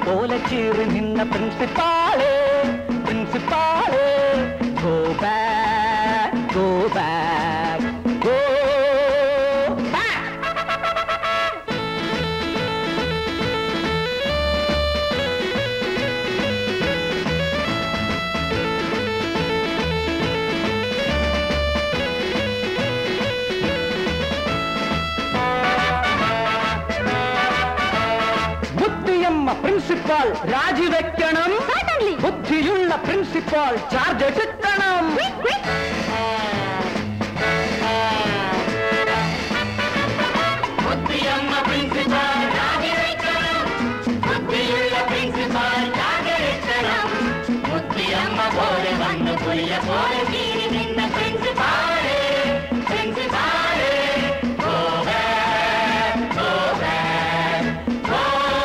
പോലെ ചീറി നിന്ന പ്രിൻസിപ്പാളേ പ്രിൻസിപ്പാളേ go back go back go principal രാജിവെക്കണം ബുദ്ധിയുള്ള പ്രിൻസിപ്പാൾ ചാർജ് എടുക്കണം ബുദ്ധിയമ്മ പ്രിൻസിപ്പാൾ രാജിവെക്കണം ബുദ്ധിയുള്ള പ്രിൻസിപ്പാൾ ചാർജ് എടുക്കണം ബുദ്ധിയമ്മ പോലെ വന്നു പുലിയ പോലെ ചീരി നിന്ന പ്രിൻസിപ്പാളേ പ്രിൻസിപ്പാളേ go back go back go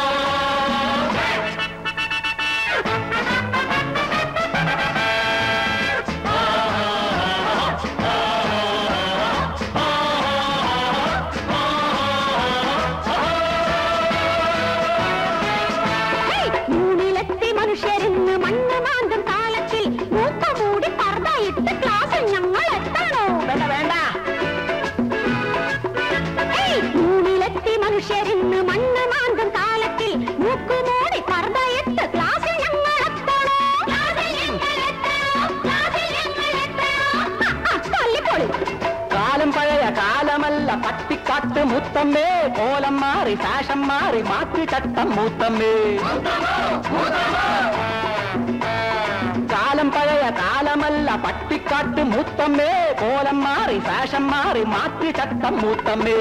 പട്ടിക്കാട്ട് മൂത്തമ്മേ കോലം മാറി ഫാഷൻ മാറി മാറ്റി ചട്ടം മൂത്തമ്മേ കാലം പഴയ കാലമല്ല പട്ടിക്കാട്ട് മൂത്തമ്മേ കോലം മാറി ഫാഷൻ മാറി മാറ്റി ചട്ടം മൂത്തമ്മേ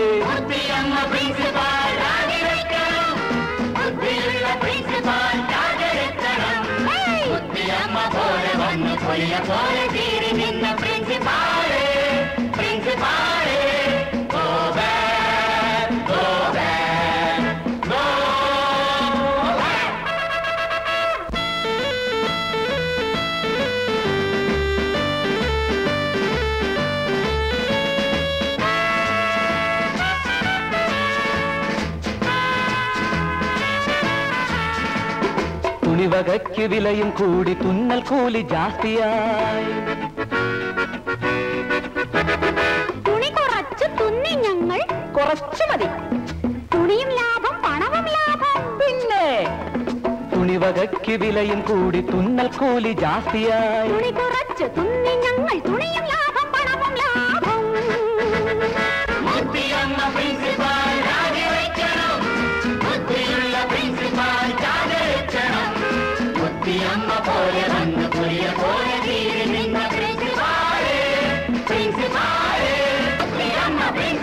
പോലെ വന്നു കൊയ്യ പോലെ തീരി നിന്ന പ്രിൻസിപ്പാളേ പ്രിൻസിപ്പാളേ തുണിവകയ്ക്ക് വിലയും കൂടി തുന്നൽ കൂലി ജാസ്തിയായി തുണി കുറച്ച് തുന്നി ഞങ്ങൾ കുറച്ചു മതി തുണിയും ലാഭം പണവും ലാഭം പിന്നെ തുണിവകയ്ക്ക് വിലയും കൂടി തുന്നൽ കൂലി ജാസ്തിയായി തുണി കുറച്ച് തുന്നി ഞങ്ങൾ തുണിയും ലാഭം പണവും ലാഭം ബുദ്ധിയമ്മ പ്രിൻസിപ്പാൾ രാജിവെക്കണം ബുദ്ധിയുള്ള പ്രിൻസിപ്പാൾ ചാർജെടുക്കണം ബുദ്ധിയമ്മ പോലെ വന്ന് പുലിയ പോലെ തീരി നിന്ന പ്രിൻസിപ്പാളേ പ്രിൻസിപ്പാളേ ബുദ്ധിയമ്മ